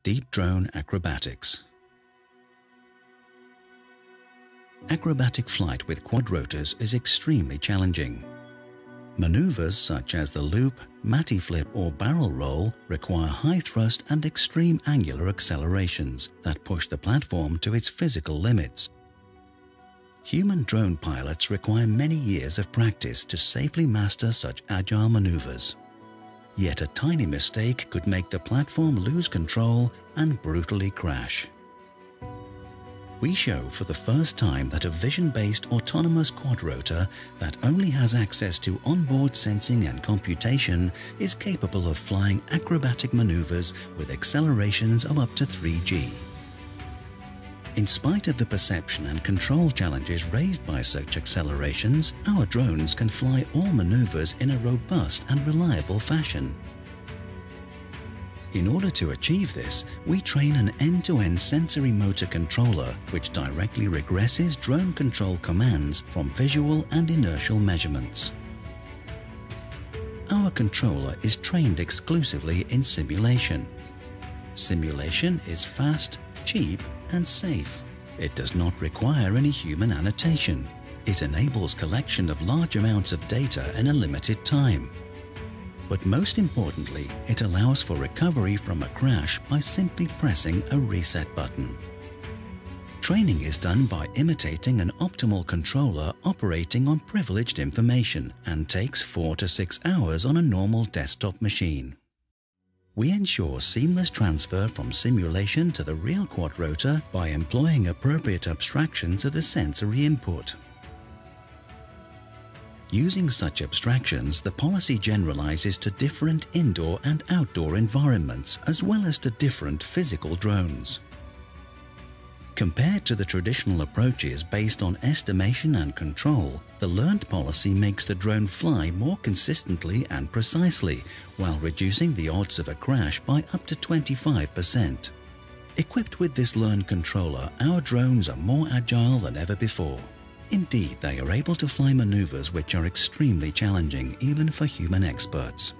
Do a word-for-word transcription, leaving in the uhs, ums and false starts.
deep drone acrobatics. Acrobatic flight with quadrotors is extremely challenging. Manoeuvres such as the loop, matty flip or barrel roll require high thrust and extreme angular accelerations that push the platform to its physical limits. Human drone pilots require many years of practice to safely master such agile manoeuvres. Yet a tiny mistake could make the platform lose control and brutally crash. We show for the first time that a vision-based autonomous quadrotor that only has access to onboard sensing and computation is capable of flying acrobatic maneuvers with accelerations of up to three G. In spite of the perception and control challenges raised by such accelerations, our drones can fly all maneuvers in a robust and reliable fashion. In order to achieve this, we train an end-to-end sensory motor controller which directly regresses drone control commands from visual and inertial measurements. Our controller is trained exclusively in simulation. Simulation is fast, cheap, and safe. It does not require any human annotation. It enables collection of large amounts of data in a limited time. But most importantly, it allows for recovery from a crash by simply pressing a reset button. Training is done by imitating an optimal controller operating on privileged information and takes four to six hours on a normal desktop machine. We ensure seamless transfer from simulation to the real quadrotor by employing appropriate abstractions of the sensory input. Using such abstractions, the policy generalizes to different indoor and outdoor environments as well as to different physical drones. Compared to the traditional approaches based on estimation and control, the learned policy makes the drone fly more consistently and precisely while reducing the odds of a crash by up to twenty-five percent. Equipped with this learned controller, our drones are more agile than ever before. Indeed, they are able to fly maneuvers which are extremely challenging even for human experts.